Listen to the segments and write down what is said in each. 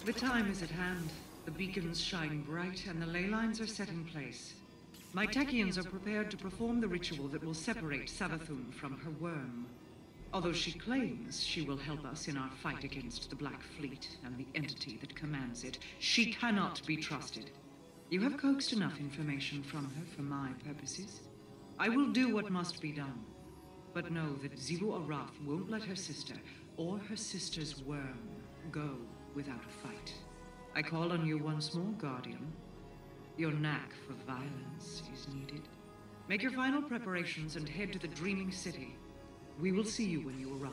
The time is at hand. The beacons shine bright and the ley lines are set in place. My Techians are prepared to perform the ritual that will separate Savathun from her worm. Although she claims she will help us in our fight against the Black Fleet and the entity that commands it, she cannot be trusted. You have coaxed enough information from her for my purposes. I will do what must be done. But know that Xivu Arath won't let her sister, or her sister's worm, go without a fight. I call on you once more, Guardian. Your knack for violence is needed. Make your final preparations and head to the Dreaming City. We will see you when you arrive.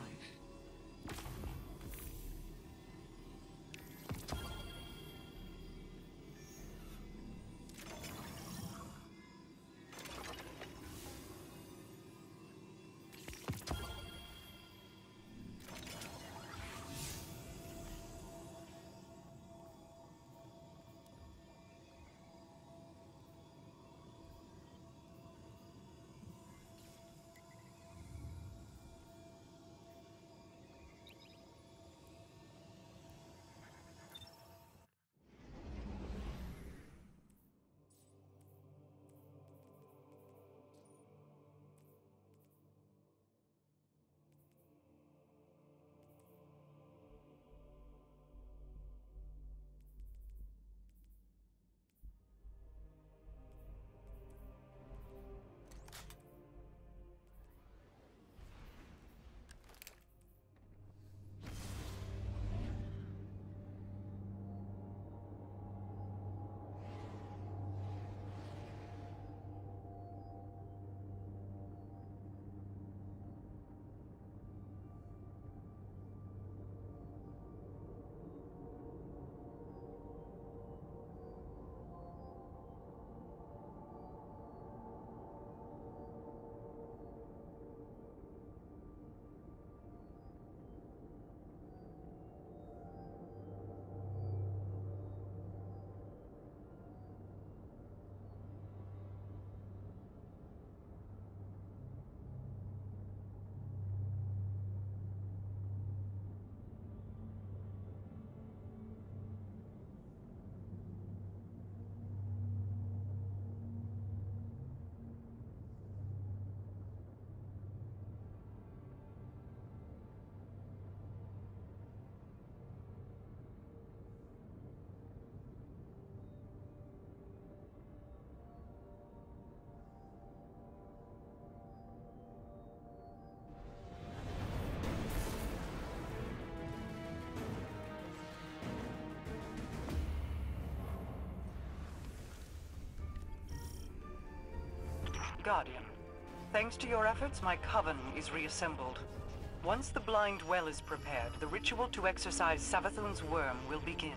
Guardian, thanks to your efforts, my coven is reassembled. Once the blind well is prepared, the ritual to exorcise Savathun's worm will begin.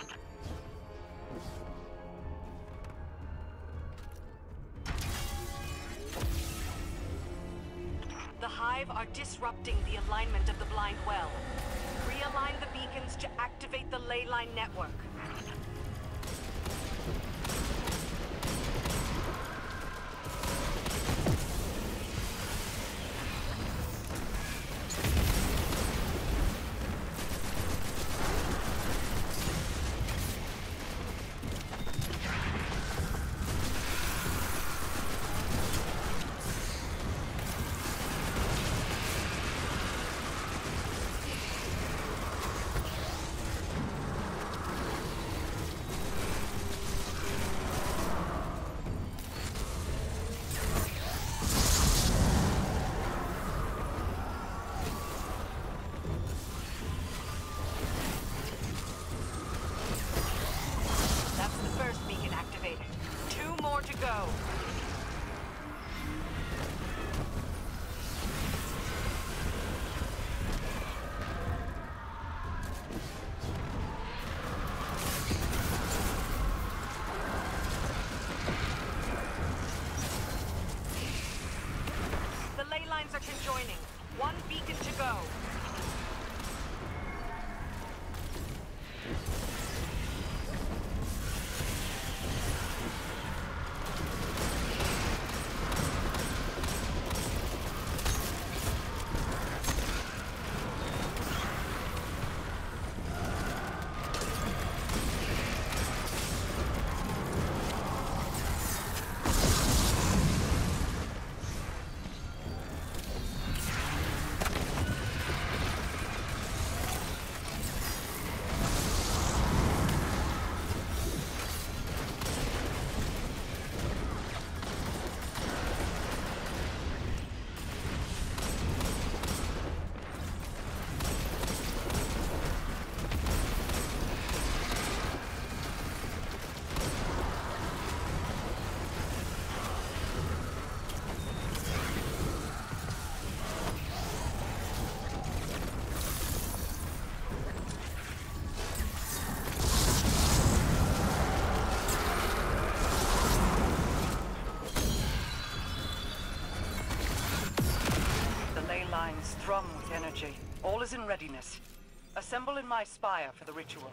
The Hive are disrupting the alignment of the blind well. Realign the beacons to activate the ley line network. energy. All is in readiness. Assemble in my spire for the ritual.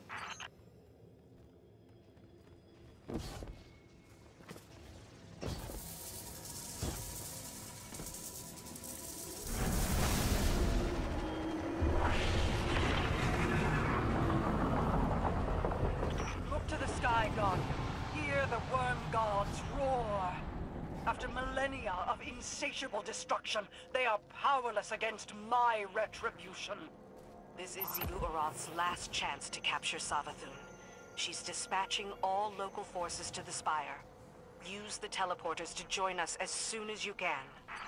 Look to the sky, God. Hear the worm gods roar. After millennia of insatiable destruction, they are powerless against my retribution. This is Xivu Arath's last chance to capture Savathun. She's dispatching all local forces to the Spire. Use the teleporters to join us as soon as you can.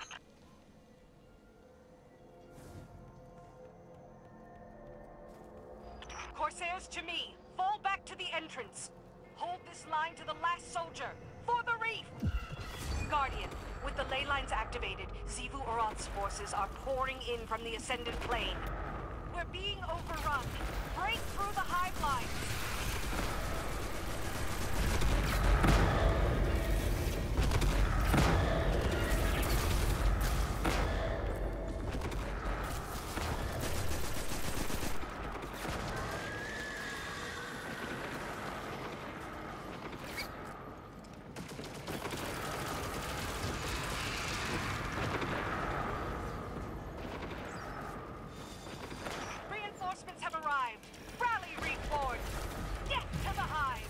Corsairs to me! Fall back to the entrance! Hold this line to the last soldier! For the reef! Guardian, with the ley lines activated, Xivu Arath's forces are pouring in from the Ascended Plane. We're being overrun. Break through the hive lines! Reinforcements have arrived! Rally, Reefboard! Get to the hive!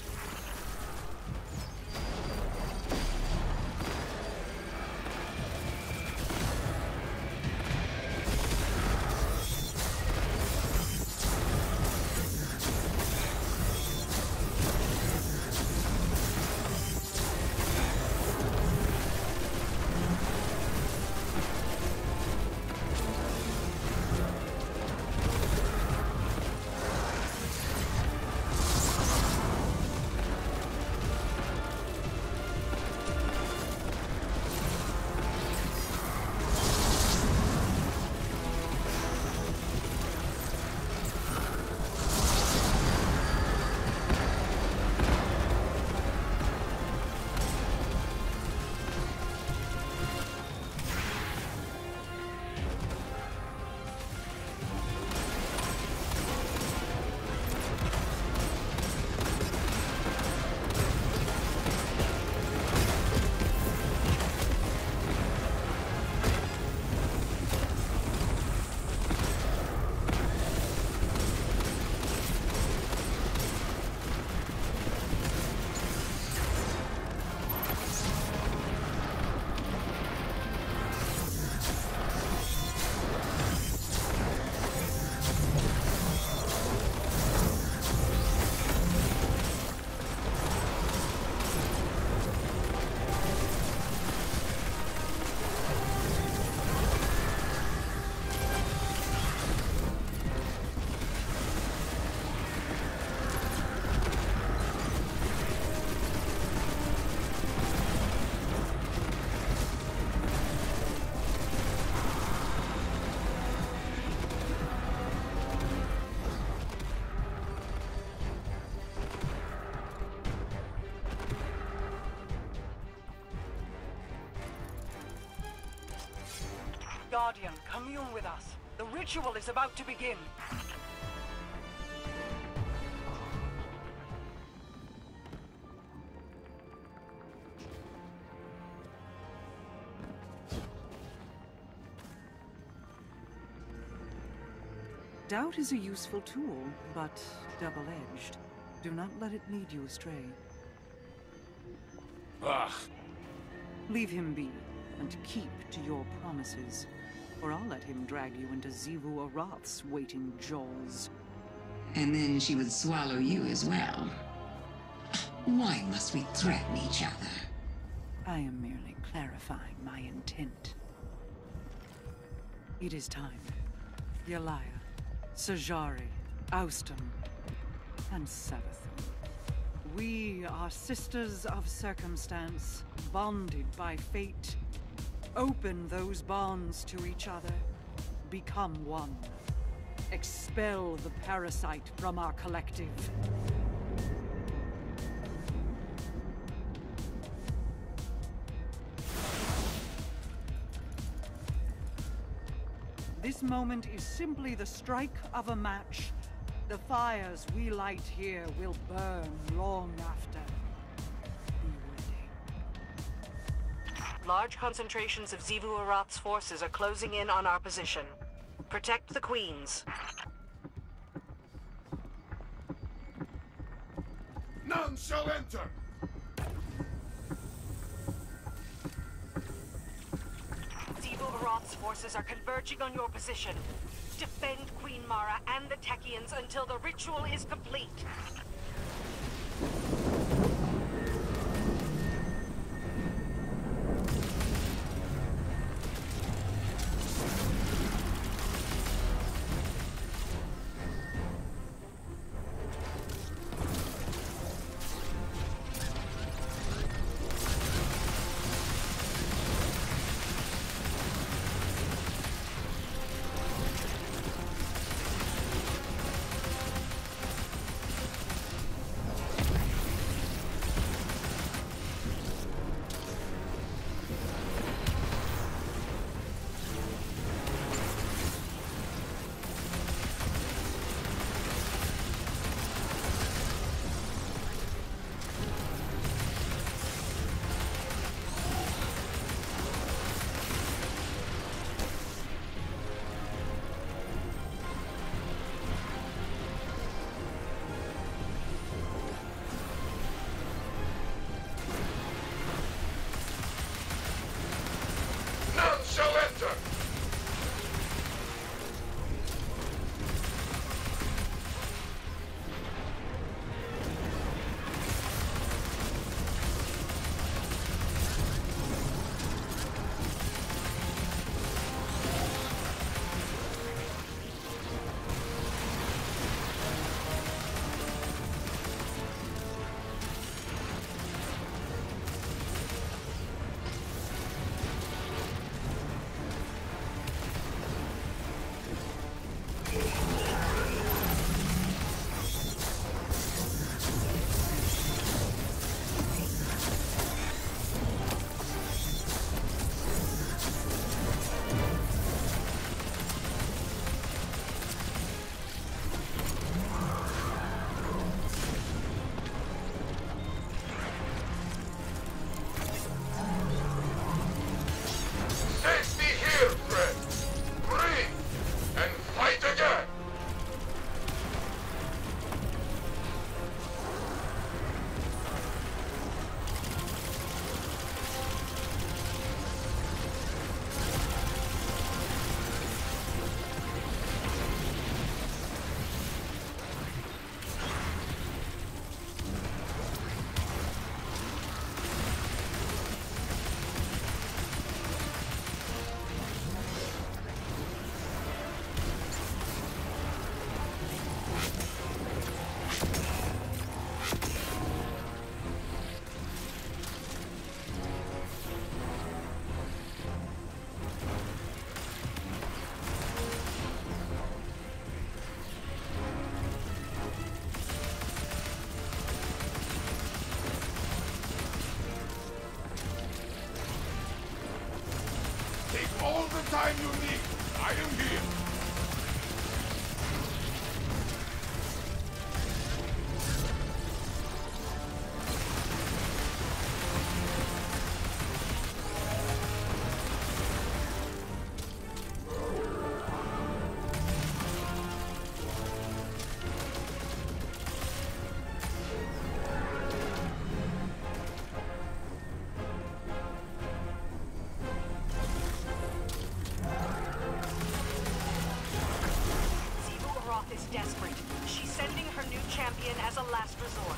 Guardian, commune with us. The ritual is about to begin. Doubt is a useful tool, but double-edged. Do not let it lead you astray. Ugh. Leave him be, and keep to your promises. Or I'll let him drag you into Xivu Arath's waiting jaws. And then she would swallow you as well. Why must we threaten each other? I am merely clarifying my intent. It is time. Yalaya, Sajari, Austin, and Savathun. We are sisters of circumstance, bonded by fate. Open those bonds to each other. Become one. Expel the parasite from our collective. This moment is simply the strike of a match. The fires we light here will burn long after. Be ready. Large concentrations of Xivu Arath's forces are closing in on our position. Protect the Queens. None shall enter! Xivu Arath's forces are converging on your position. Defend Queen Mara and the Techians until the ritual is complete. Shall enter! All the time you need. I am here. Is desperate. She's sending her new champion as a last resort.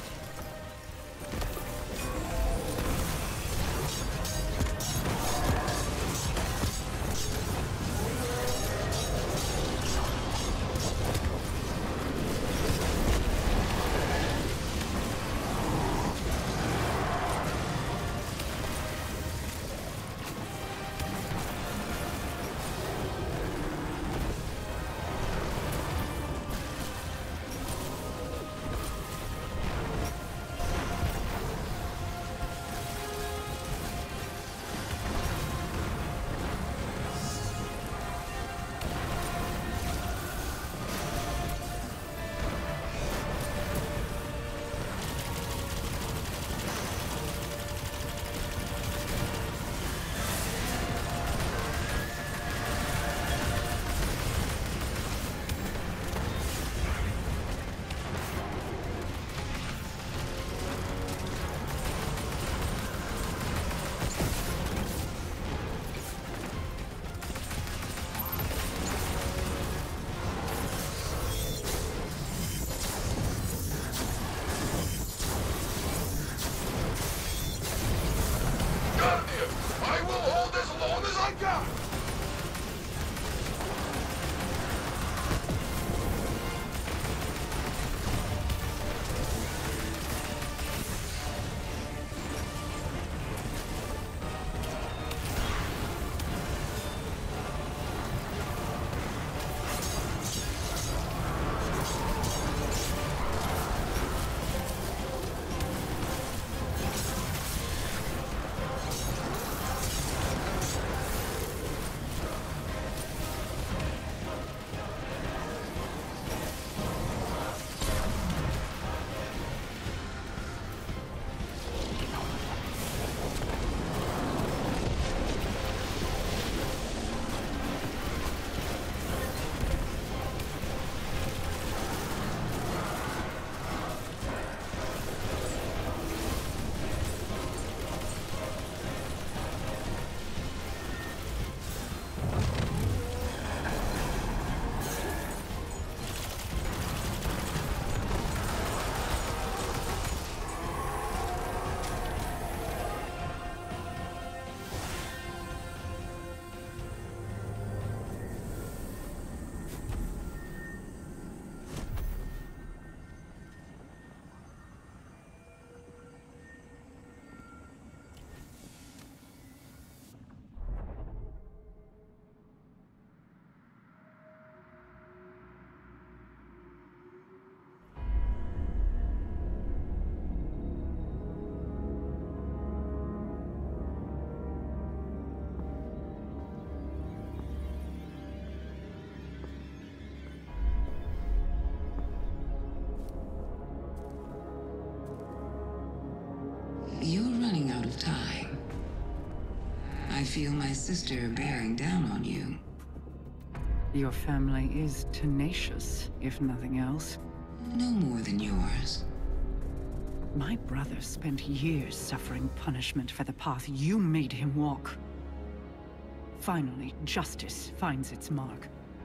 feel my sister bearing down on you. Your family is tenacious, if nothing else. No more than yours. My brother spent years suffering punishment for the path you made him walk. Finally, justice finds its mark.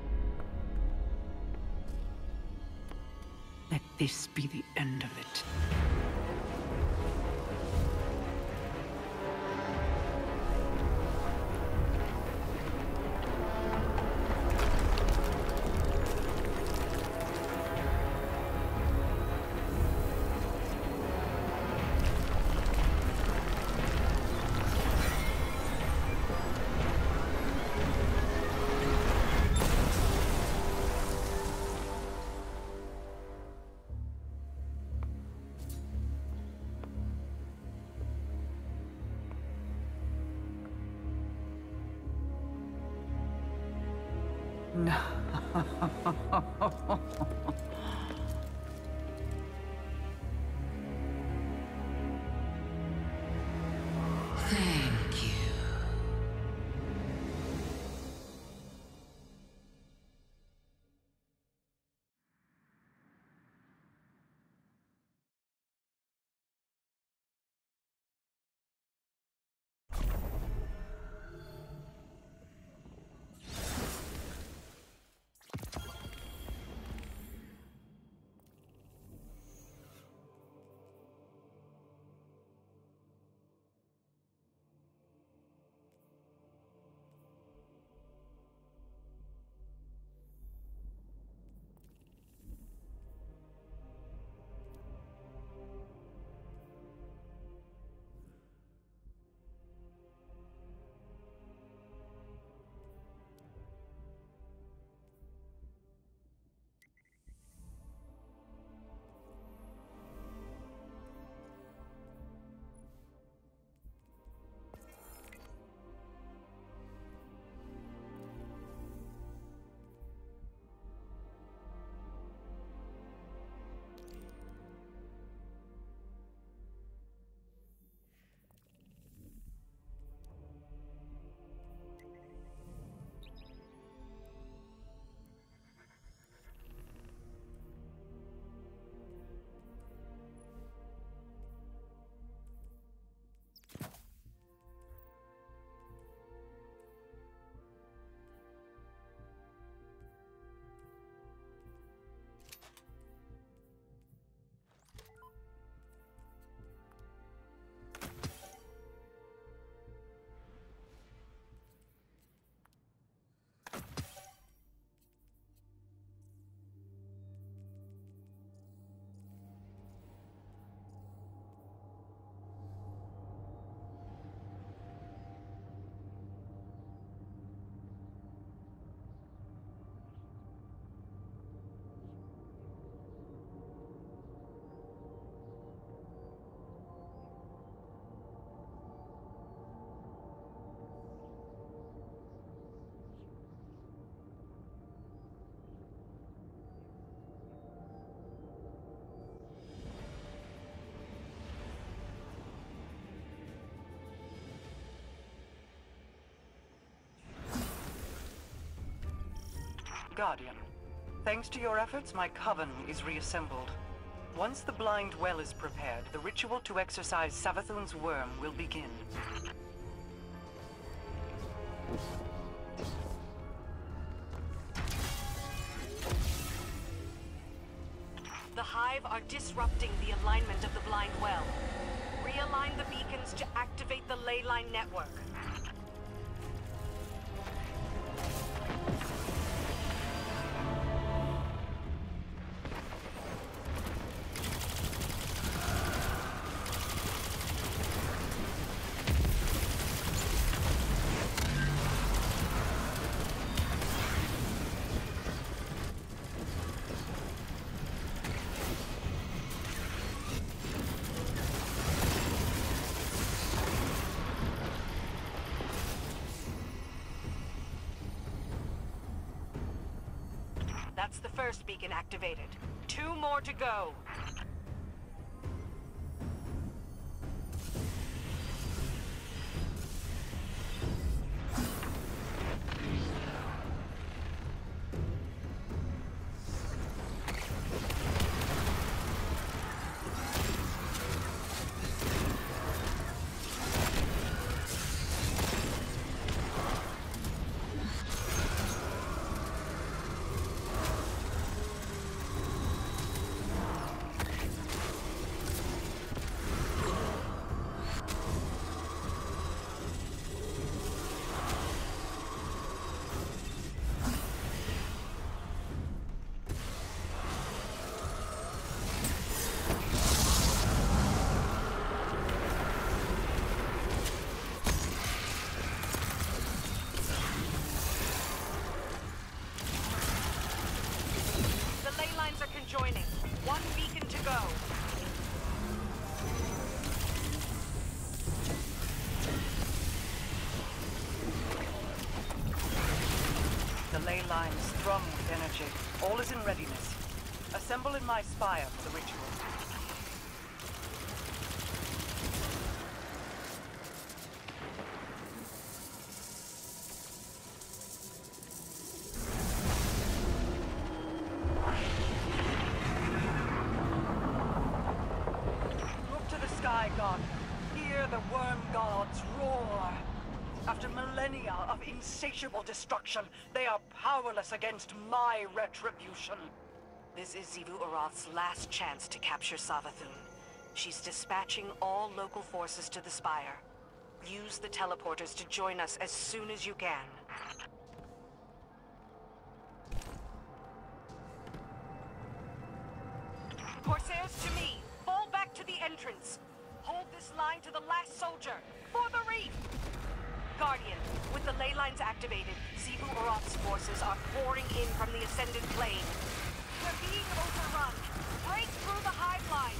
Let this be the end of it. No. Thank you. Guardian, thanks to your efforts, my coven is reassembled. Once the blind well is prepared, the ritual to exorcise Savathun's worm will begin. The Hive are disrupting the alignment of the blind well. Realign the beacons to activate the ley line network. That's the first beacon activated. 2 more to go. lines thrum with energy. All is in readiness. Assemble in my spire for the ritual. Look to the sky, God. Hear the worm gods roar. After millennia of insatiable destruction, they are powerless against my retribution. This is Xivu Arath's last chance to capture Savathun. She's dispatching all local forces to the Spire. Use the teleporters to join us as soon as you can. Corsairs to me! Fall back to the entrance! Hold this line to the last soldier! For the reef! Guardian, with the ley lines activated, Xivu Arath's forces are pouring in from the Ascended Plane. We're being overrun. Break through the hive lines.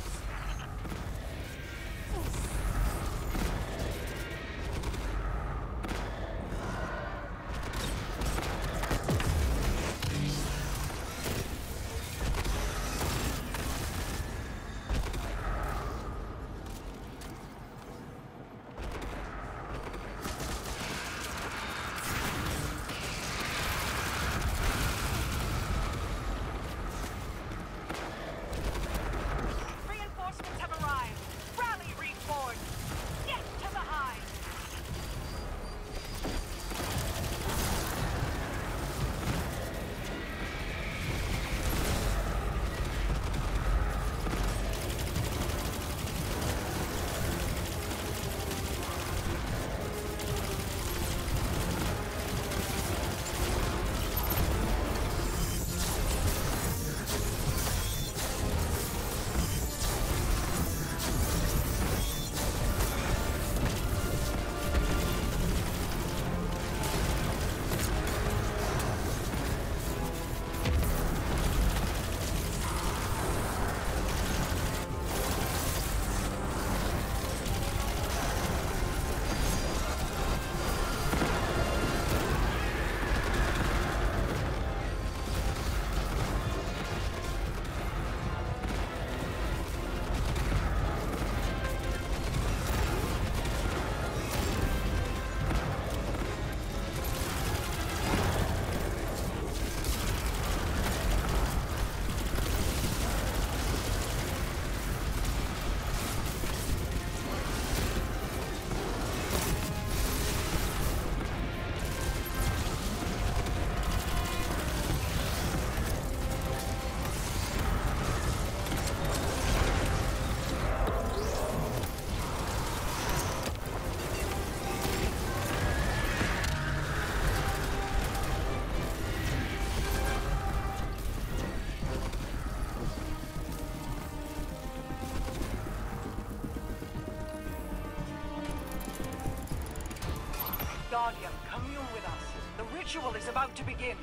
Guardian, commune with us. The ritual is about to begin.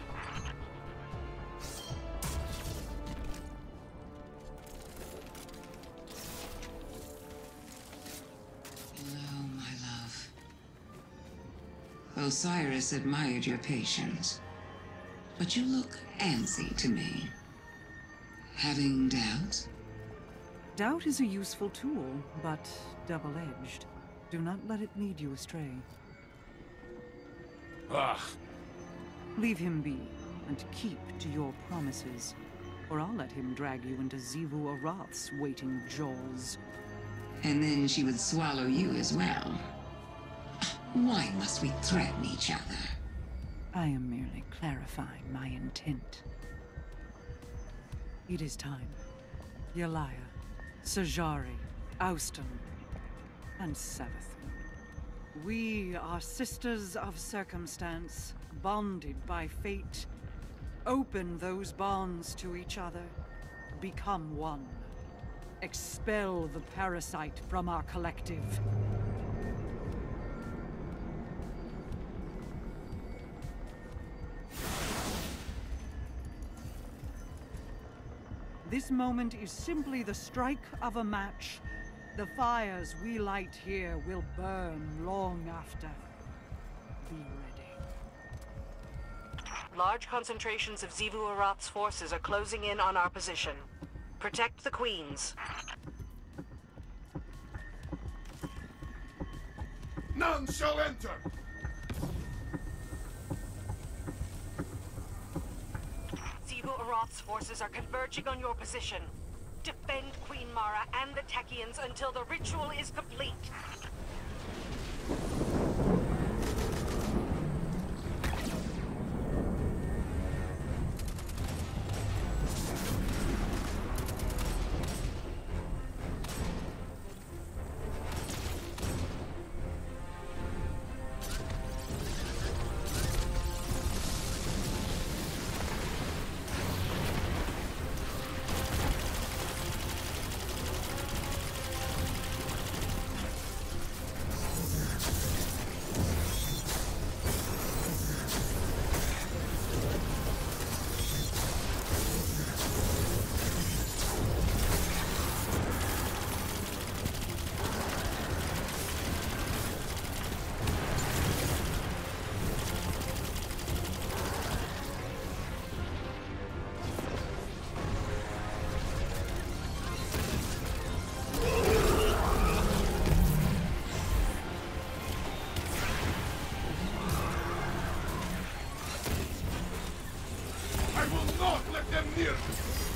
Hello, my love. Osiris admired your patience, but you look antsy to me. Having doubts? Doubt is a useful tool, but double-edged. Do not let it lead you astray. Ugh. Leave him be, and keep to your promises, or I'll let him drag you into Xivu Arath's waiting jaws. And then she would swallow you as well. Why must we threaten each other? I am merely clarifying my intent. It is time. Yalaya, Sajari, Austin, and Savathun. We are sisters of circumstance, bonded by fate. Open those bonds to each other. Become one. Expel the parasite from our collective. This moment is simply the strike of a match. The fires we light here will burn long after. Be ready. Large concentrations of Xivu Arath's forces are closing in on our position. Protect the Queens. None shall enter! Xivu Arath's forces are converging on your position. Defend Queen Mara and the Techeuns until the ritual is complete. I will not let them near me!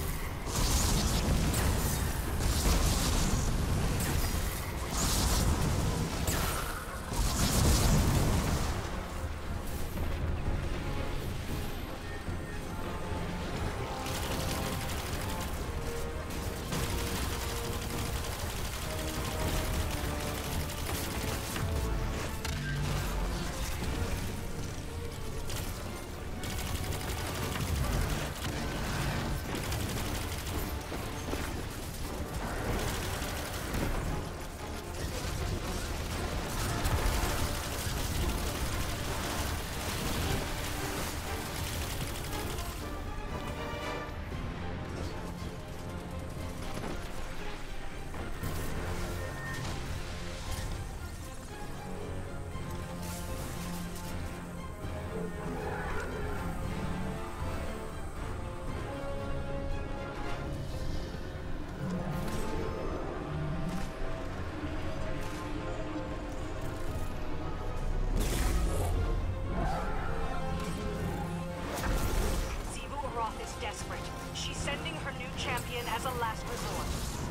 Desperate. She's sending her new champion as a last resort.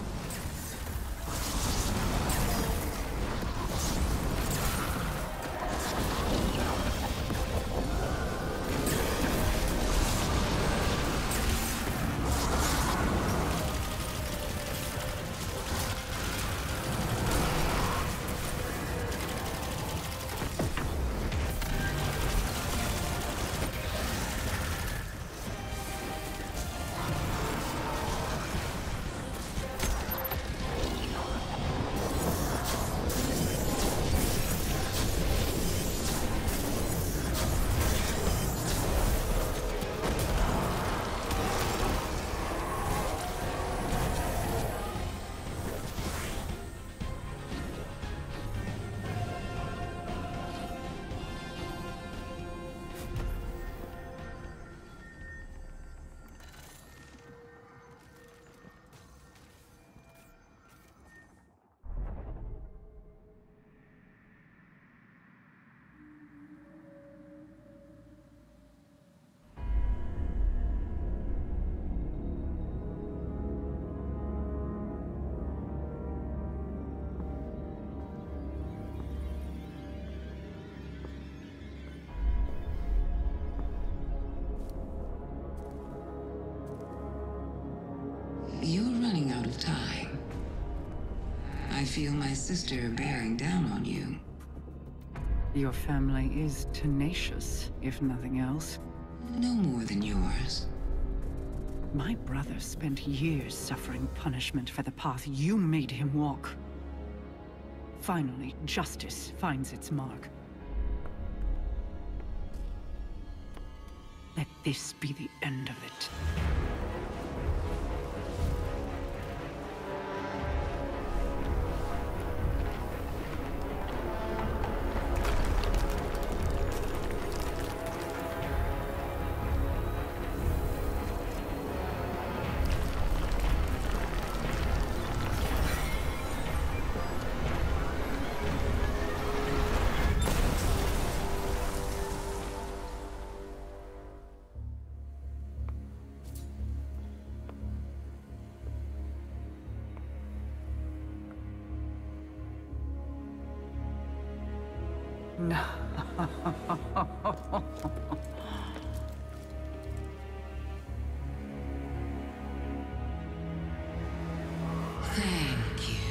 You're running out of time. I feel my sister bearing down on you. Your family is tenacious, if nothing else. No more than yours. My brother spent years suffering punishment for the path you made him walk. Finally, justice finds its mark. Let this be the end of it. done. Thank you.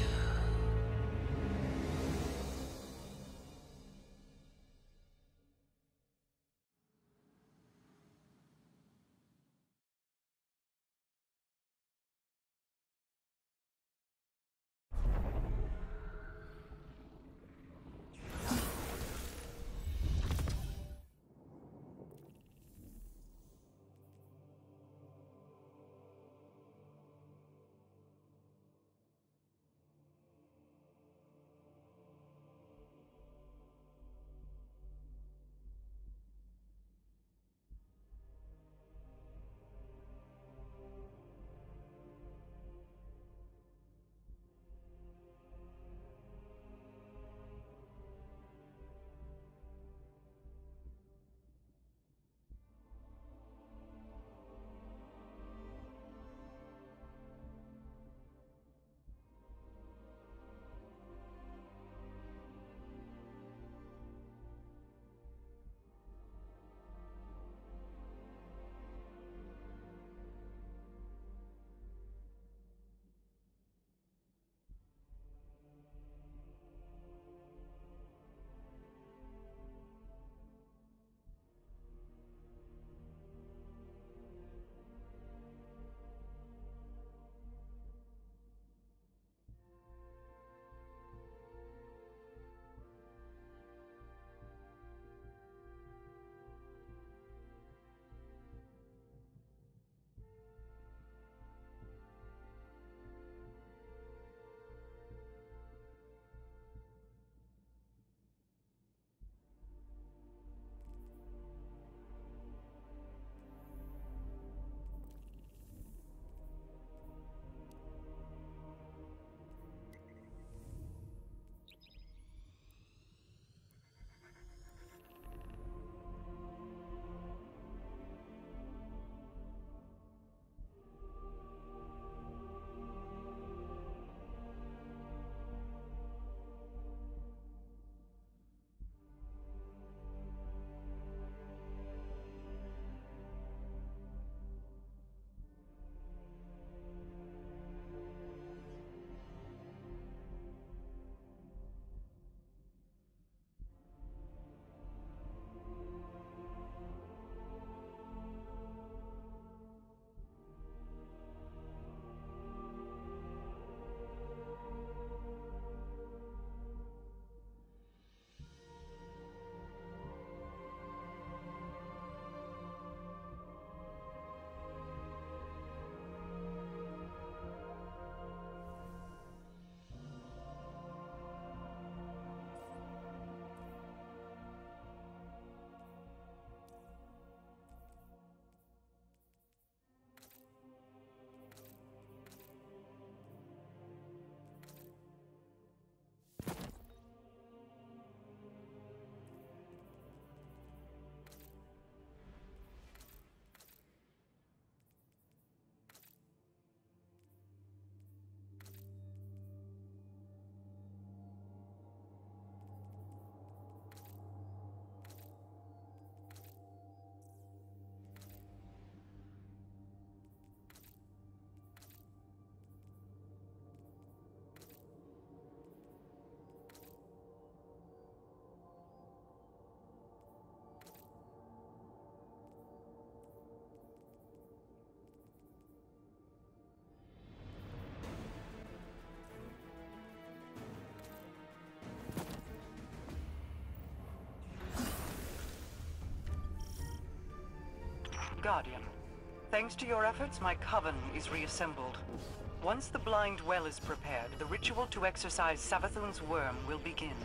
Guardian, thanks to your efforts, my coven is reassembled. Once the blind well is prepared, the ritual to exorcise Savathun's worm will begin.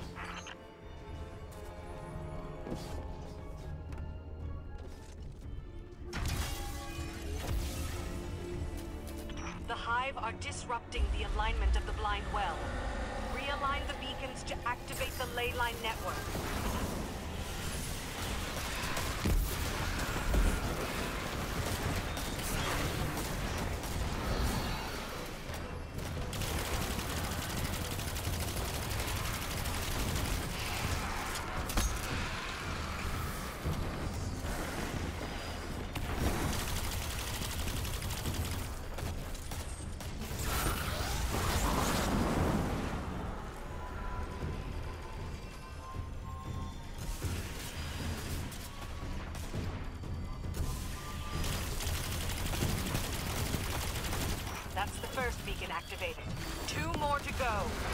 The Hive are disrupting the alignment of the blind well. Realign the beacons to activate the ley line network. first beacon activated. 2 more to go.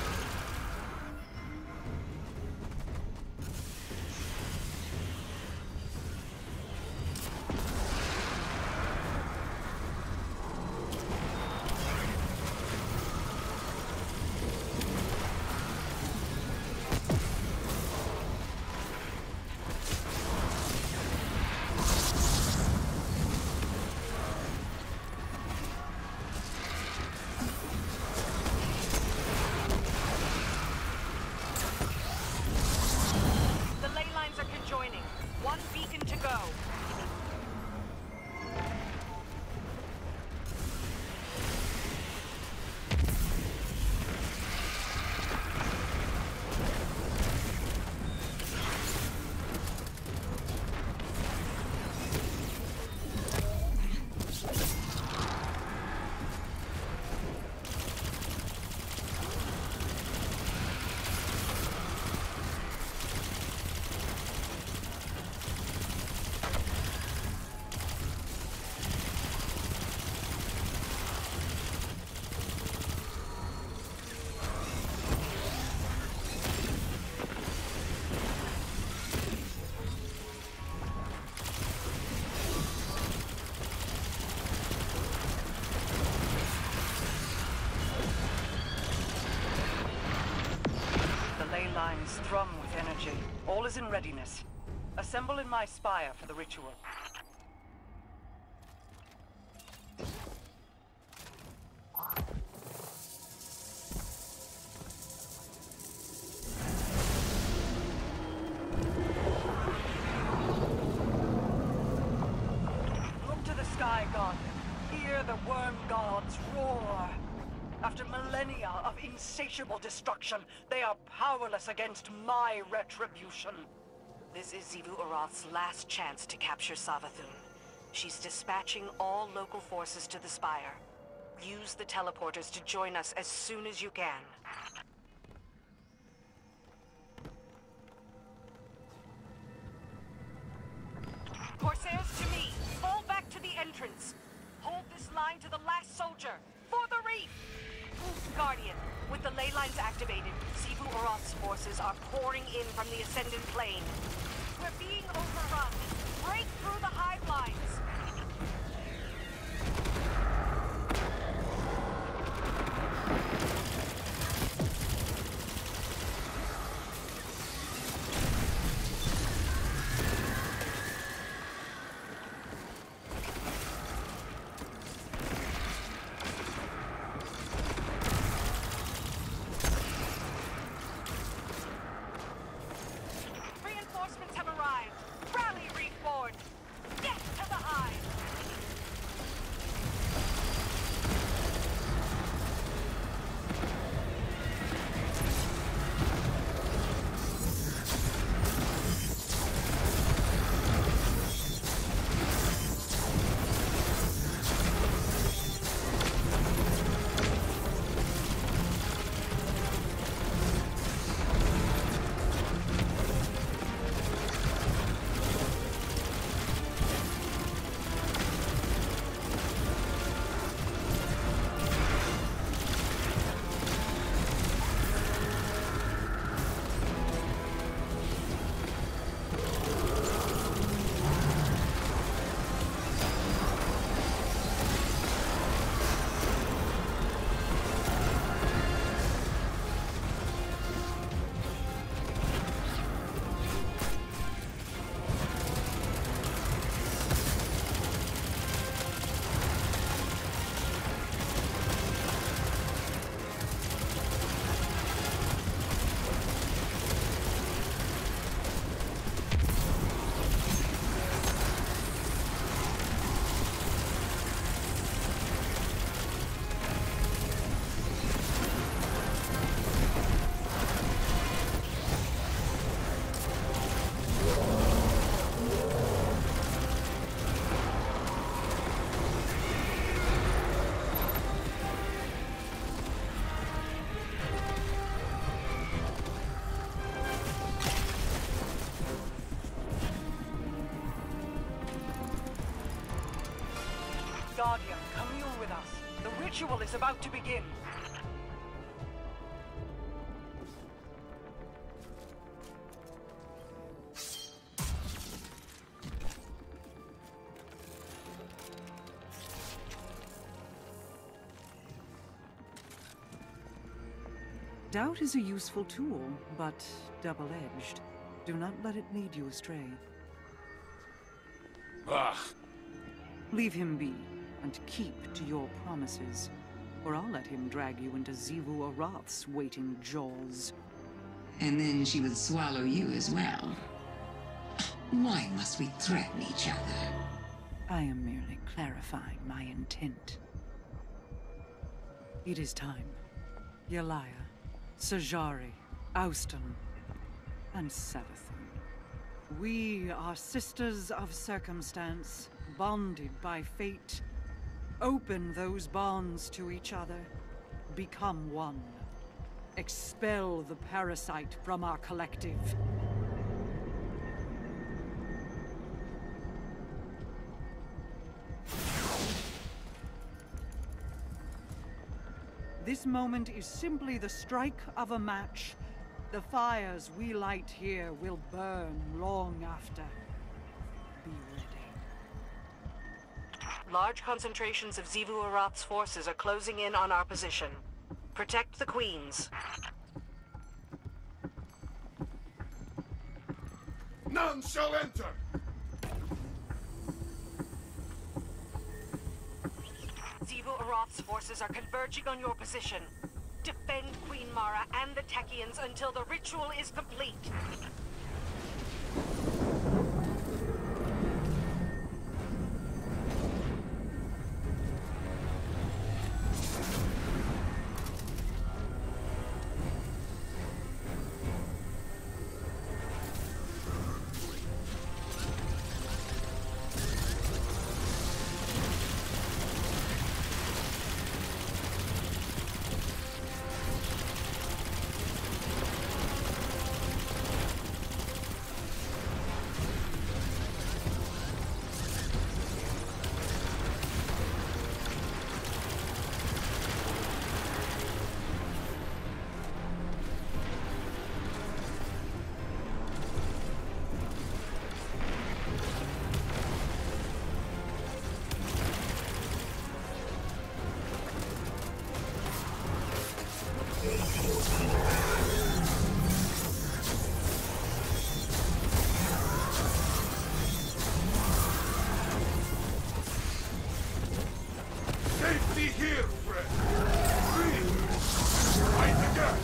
Lines thrum with energy. All is in readiness. Assemble in my spire for the ritual. Look to the sky, God. Hear the worm gods roar. After millennia of insatiable destruction, they are powerless against my retribution. This is Xivu Arath's last chance to capture Savathun. She's dispatching all local forces to the Spire. Use the teleporters to join us as soon as you can. Corsairs to me! Fall back to the entrance! Hold this line to the last soldier! For the reef! Guardian, with the ley lines activated, Xivu Arath's forces are pouring in from the Ascendant Plane. We're being overrun. Break through the hive lines. Reinforcements have arrived. Rally, Reefborn! Get to the hive! ritual is about to begin. Doubt is a useful tool, but double-edged. Do not let it lead you astray. Ugh. Leave him be, and keep to your promises, or I'll let him drag you into Xivu Arath's waiting jaws. And then she would swallow you as well. Why must we threaten each other? I am merely clarifying my intent. It is time. Yelaya, Sajari, Austin, and Savathun. We are sisters of circumstance, bonded by fate. Open those bonds to each other. Become one. Expel the parasite from our collective. This moment is simply the strike of a match. The fires we light here will burn long after. Be ready. Large concentrations of Xivu Arath's forces are closing in on our position. Protect the Queens. None shall enter! Xivu Arath's forces are converging on your position. Defend Queen Mara and the Techeuns until the ritual is complete. Safety here, friend! Please! Fight again!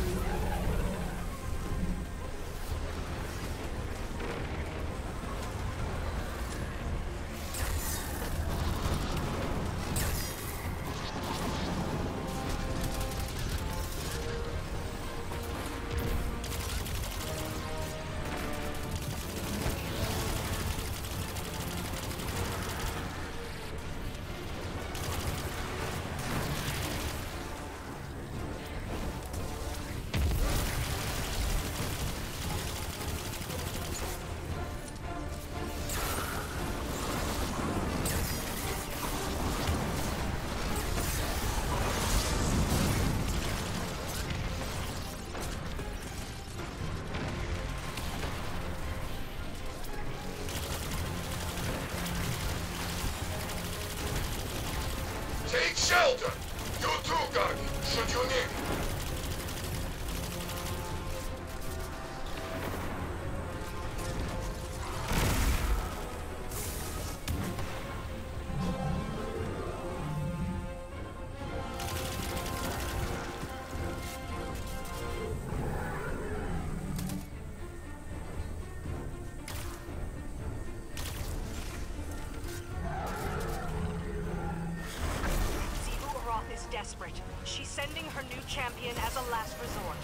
Take shelter! You too, Guardian, should you need it. Desperate. She's sending her new champion as a last resort.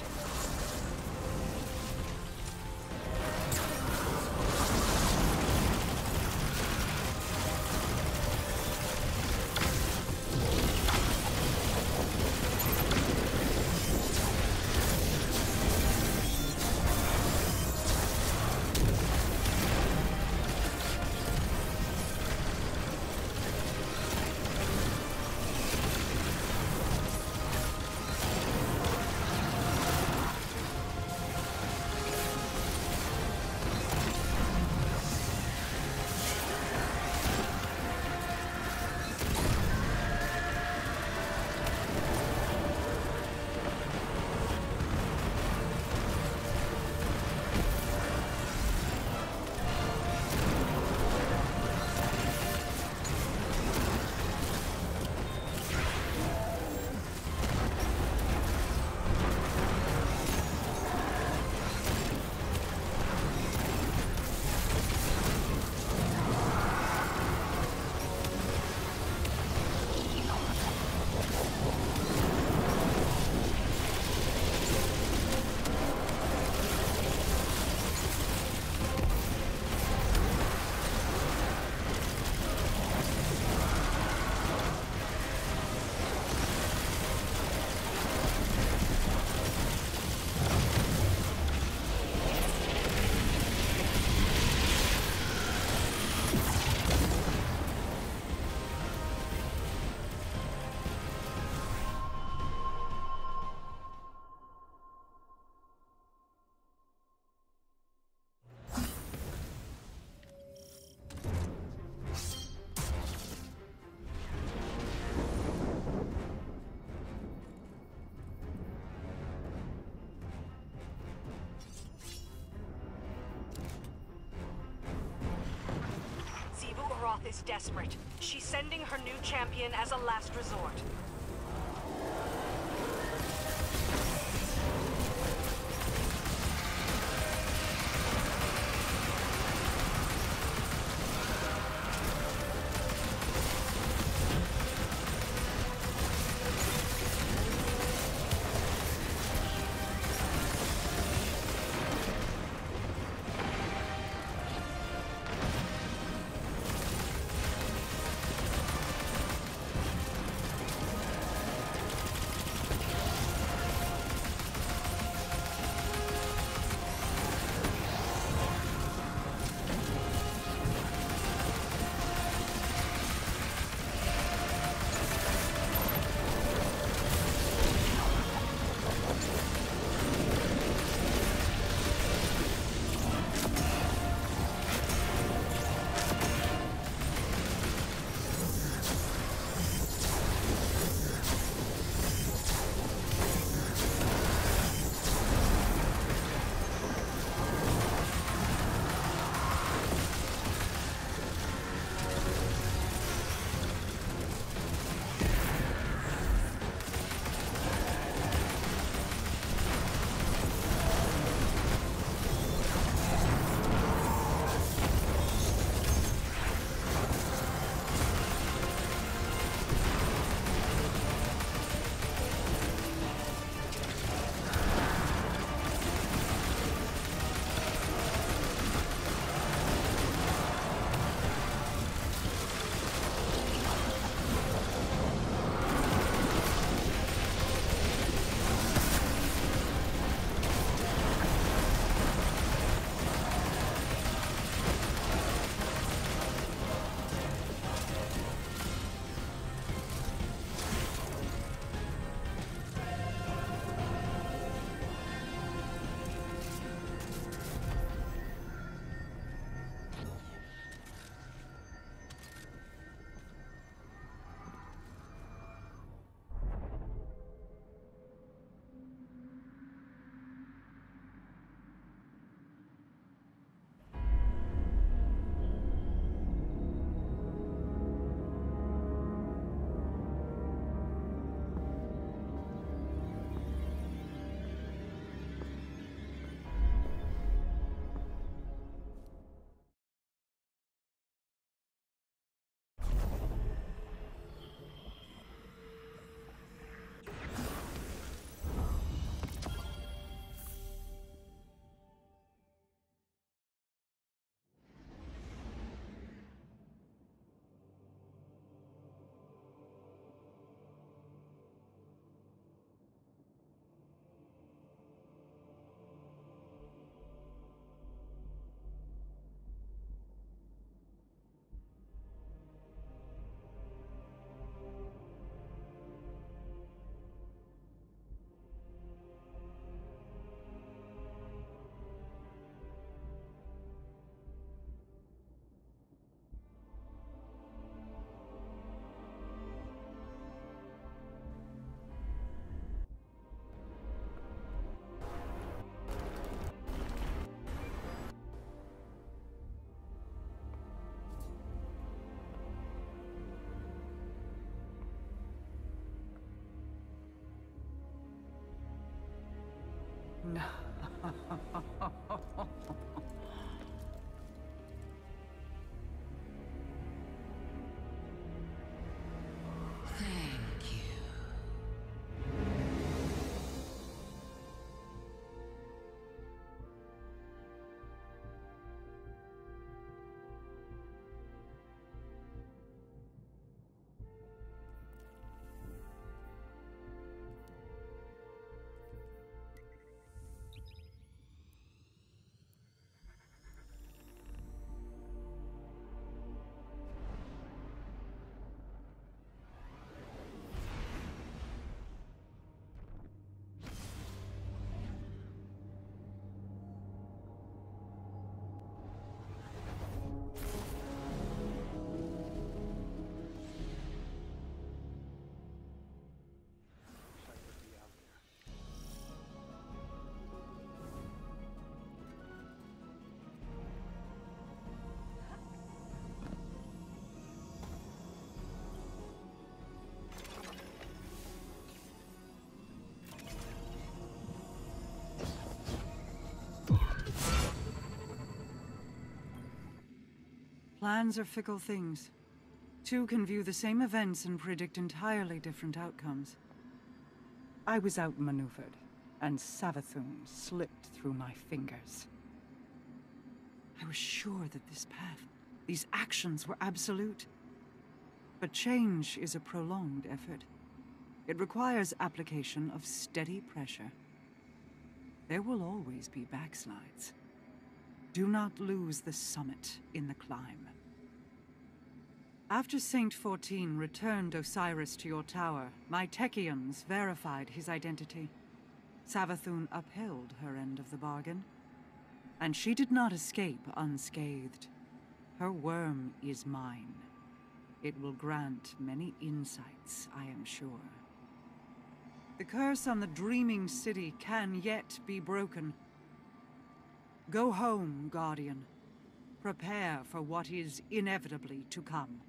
is desperate. She's sending her new champion as a last resort. No. Thank you. Plans are fickle things. Two can view the same events and predict entirely different outcomes. I was outmaneuvered, and Savathun slipped through my fingers. I was sure that this path, these actions were absolute. But change is a prolonged effort. It requires application of steady pressure. There will always be backslides. Do not lose the summit in the climb. After Saint 14 returned Osiris to your tower, my Techians verified his identity. Savathun upheld her end of the bargain. And she did not escape unscathed. Her worm is mine. It will grant many insights, I am sure. The curse on the Dreaming City can yet be broken. Go home, Guardian. Prepare for what is inevitably to come.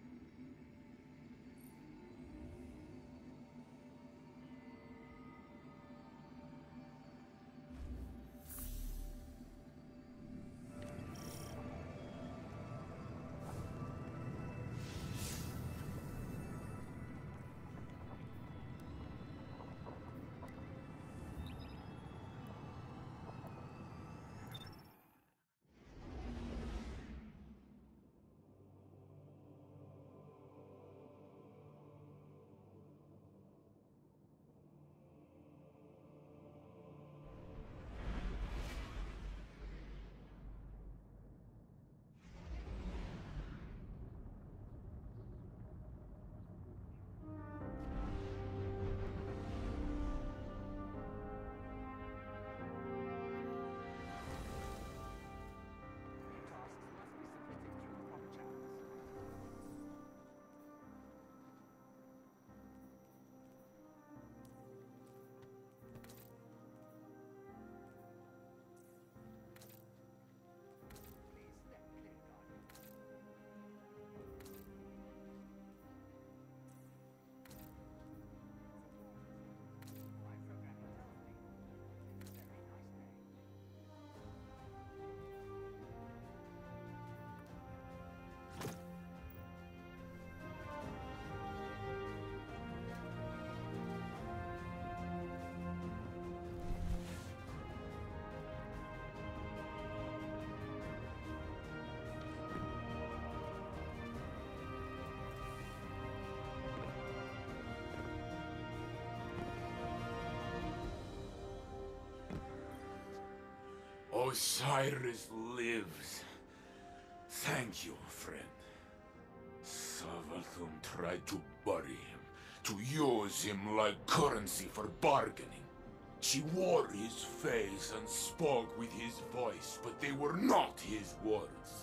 Osiris lives. Thank you, friend. Savathun tried to bury him, to use him like currency for bargaining. She wore his face and spoke with his voice, but they were not his words.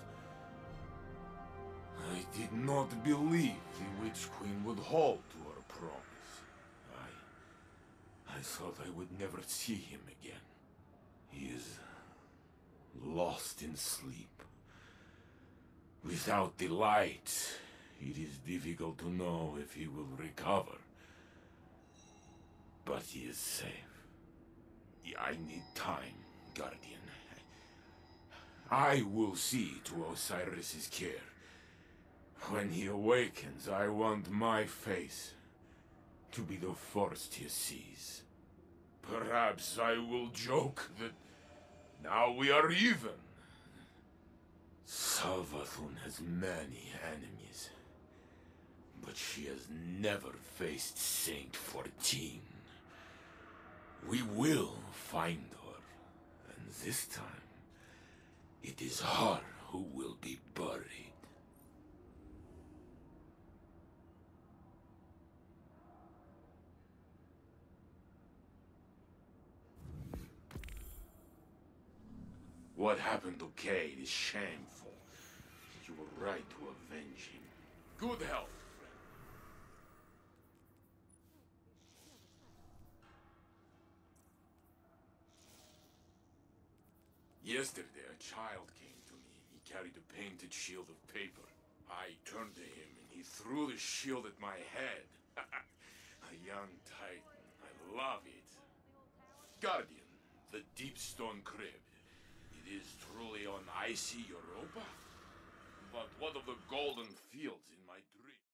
I did not believe the Witch Queen would hold to her promise. I thought I would never see him again. He is lost in sleep. Without the light, it is difficult to know if he will recover. But he is safe. I need time, Guardian. I will see to Osiris's care. When he awakens, I want my face to be the first he sees. Perhaps I will joke that now we are even. Savathun has many enemies, but she has never faced Saint 14. We will find her, and this time, it is her who will be buried. What happened to Cade is shameful. You were right to avenge him. Good health, friend. Yesterday, a child came to me. He carried a painted shield of paper. I turned to him, and he threw the shield at my head. A young titan. I love it. Guardian, the Deep Stone Crypt. It is truly on icy Europa? found one of the golden fields in my dream.